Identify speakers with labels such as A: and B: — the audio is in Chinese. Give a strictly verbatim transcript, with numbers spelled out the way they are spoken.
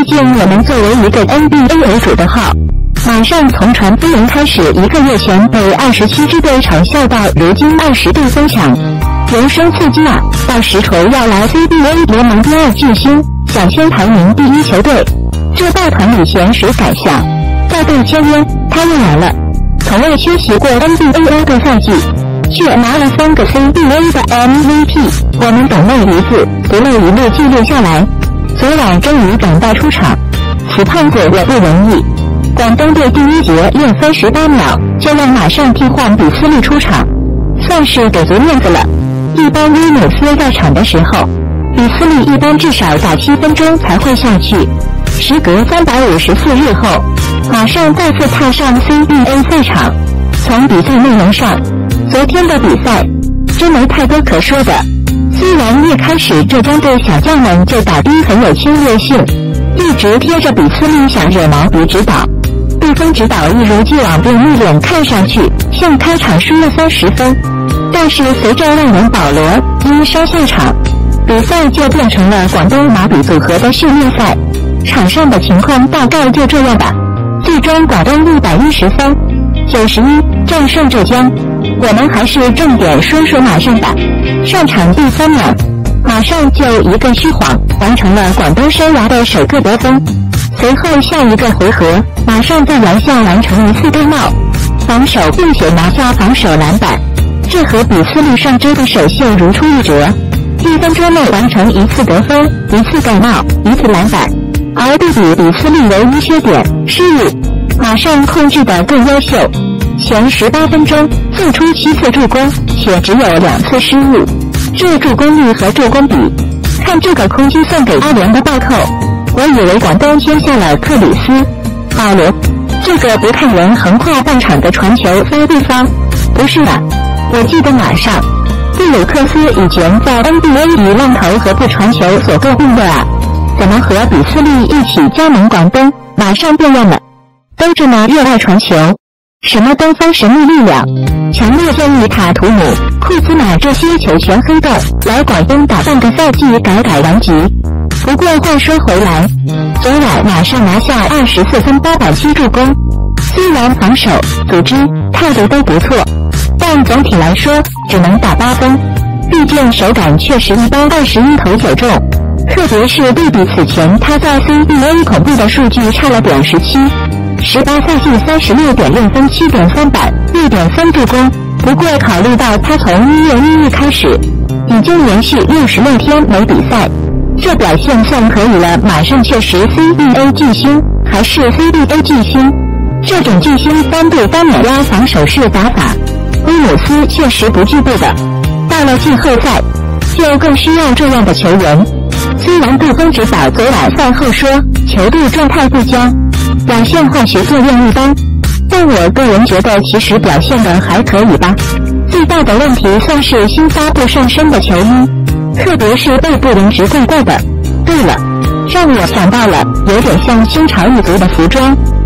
A: 竟我们作为一个 N B A 为主的号，马上从传飞人开始，一个月前被二十七支队嘲笑到如今二十队疯抢，人生刺激啊！到时锤要来 C B A 联盟第二巨星，想先排名第一球队，这抱团里嫌谁敢想？再被签约，他又来了，从未缺席过 N B A 个赛季，却拿了三个 C B A 的 M V P， 我们等那一字不漏一路记录下来。昨晚终于等到出场，此胖子也不容易。广东队第一节练三十八秒就让马上替换比斯利出场，算是给足面子了。一般威姆斯在场的时候，比斯利一般至少打七分钟才会下去。时隔三百五十四日后，马上再次踏上 C B A 赛场。从比赛内容上，昨天的比赛真没太多可说的。虽然一开始浙江队小将们就打的很有侵略性，一直贴着比斯利想惹毛比指导，对方指导一如既往便一脸看上去像开场输了三十分，但是随着外援保罗因伤下场，比赛就变成了广东马比组合的训练赛。场上的情况大概就这样吧。最终广东一百一十三九十一战胜浙江。我们还是重点说说马上吧。上场第三秒，马上就一个虚晃完成了广东生涯的首个得分。随后下一个回合，马上在篮下完成一次盖帽防守，并且拿下防守篮板，这和比斯利上周的首秀如出一辙。一分钟内完成一次得分，一次盖帽，一次篮板。而对比比斯利唯一缺点失误，马上控制得更优秀。前十八分钟做出七次助攻，且只有两次失误，这助攻率和助攻比，看这个空击送给阿联的暴扣，我以为广东签下了克里斯保罗，这个不看人横跨半场的传球飞对方，不是吧？我记得马上布鲁克斯以前在 N B A 以浪投和不传球所诟病的啊，怎么和比斯利一起加盟广东，马上变样了，都这么热爱传球。什么东方神秘力量，强烈建议塔图姆、库兹马这些球权黑洞来广东打半个赛季改改顽疾。不过话说回来，昨晚马上拿下二十四分八板七助攻，虽然防守、组织、态度都不错，但总体来说只能打八分，毕竟手感确实一般，二十一投九中，特别是对比此前他在 C B A 恐怖的数据差了点十七。十八赛季三十六点六分七点三板六点三助攻，不过考虑到他从一月一日开始已经连续六十六天没比赛，这表现算可以了。马上确实 C B A 巨星，还是 C B A 巨星，这种巨星三对三碾压防守式打法，威姆斯确实不具备的。到了季后赛就更需要这样的球员。虽然杜峰指导昨晚赛后说球队状态不佳，表现化学作用一般，但我个人觉得其实表现的还可以吧。最大的问题算是新发布上身的球衣，特别是背部颜值怪怪的。对了，让我想到了有点像新潮一族的服装。